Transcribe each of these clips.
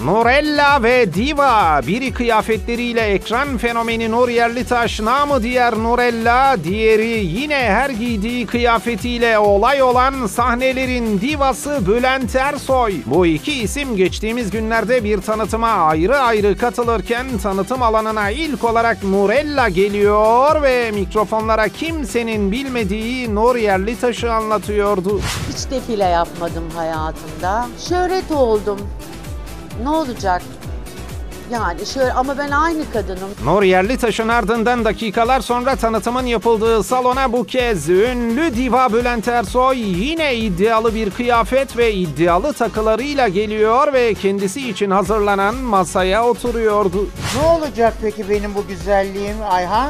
Nurella ve Diva, biri kıyafetleriyle ekran fenomeni Nur Yerlitaş, namı diğer Nurella, diğeri yine her giydiği kıyafetiyle olay olan sahnelerin divası Bülent Ersoy. Bu iki isim geçtiğimiz günlerde bir tanıtıma ayrı ayrı katılırken tanıtım alanına ilk olarak Nurella geliyor ve mikrofonlara kimsenin bilmediği Nur Yerlitaş'ı anlatıyordu. Hiç defile yapmadım hayatımda. Şöhret oldum. Ne olacak? Yani şöyle, ama ben aynı kadınım. Nur Yerlitaş'ın ardından dakikalar sonra tanıtımın yapıldığı salona bu kez ünlü diva Bülent Ersoy yine iddialı bir kıyafet ve iddialı takılarıyla geliyor ve kendisi için hazırlanan masaya oturuyordu. Ne olacak peki benim bu güzelliğim Ayhan?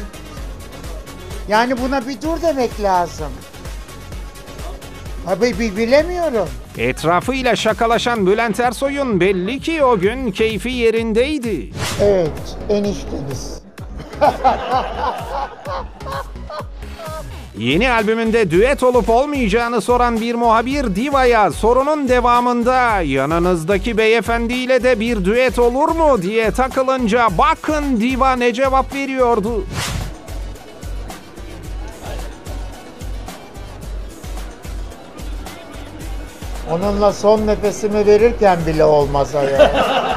Yani buna bir dur demek lazım. Abi bilemiyorum. Etrafıyla şakalaşan Bülent Ersoy'un belli ki o gün keyfi yerindeydi. Evet, enişteniz. Yeni albümünde düet olup olmayacağını soran bir muhabir Diva'ya sorunun devamında yanınızdaki beyefendiyle de bir düet olur mu diye takılınca bakın Diva ne cevap veriyordu. Onunla son nefesimi verirken bile olmaz ya.